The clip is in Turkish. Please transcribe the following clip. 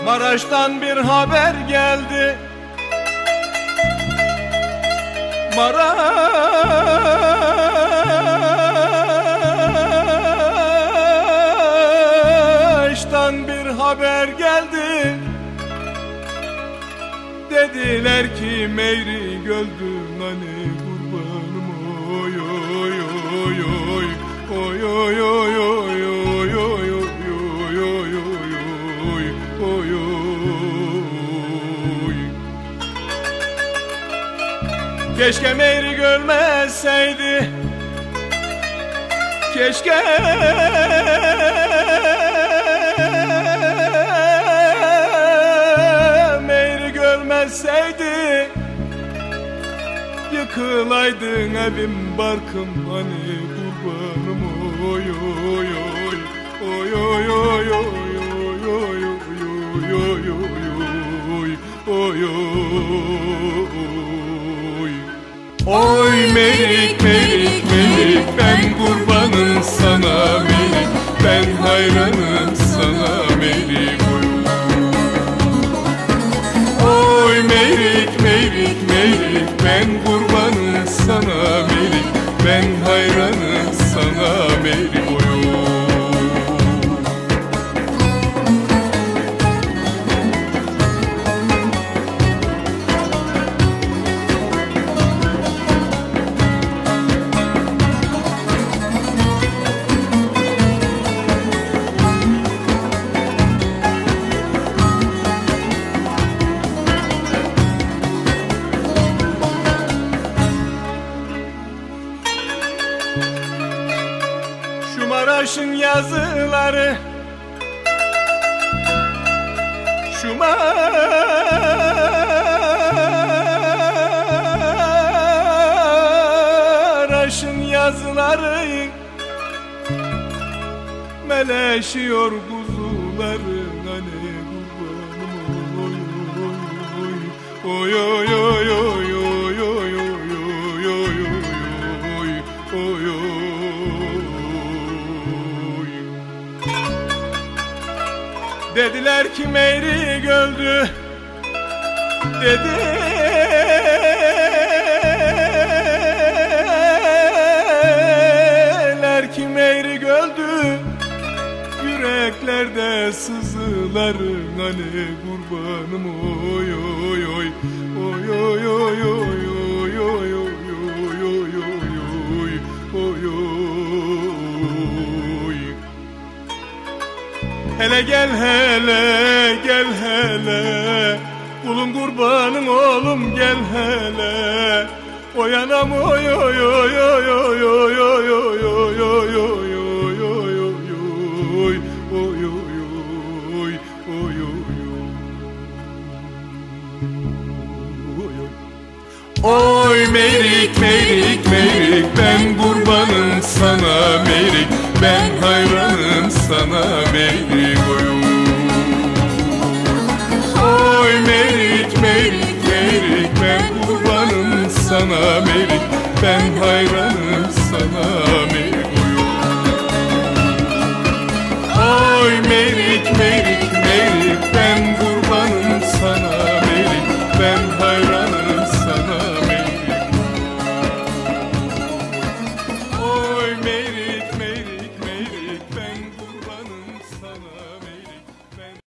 Maraş'tan bir haber geldi. Maraş'tan bir haber geldi. Dediler ki Meyri Göldün hani kurbanım oy oy oy oy oy oy oy oy oy oy oy oy. Keşke Meyri görmeseydi, keşke Meyri görmeseydi, yıkılaydın evim barkım hani kurbanım oy oy oy oy oy oy oy oy oy oy. Oy Melik Melik Melik, ben kurbanım sana Melik, ben hayranım sana Melik. Oy Melik Melik Melik, ben kurbanım sana Melik, ben hayranım sana Melik. Maraş'ın yazıları, şu Maraş'ın yazıları, meleşiyor kuzuların hani kurbanım oy oy oy oy oy oy oy oy oy. Dediler ki Meyri öldü, dediler ki Meyri öldü, yüreklerde sızıların hani kurbanım oy oy oy oy oy oy oy oy oy oy. Hele gel hele gel hele, kulun kurbanın oğlum gel hele. Oy anam oy oy oy oy oy oy oy oy oy oy oy oy oy. Oy Melik Melik Melik, ben kurbanım sana Melik, ben hayranım sana Melik. Oy Melik Melik Melik, ben kurbanım sana Melik, ben hayranım sana Melik. Oy Melik Melik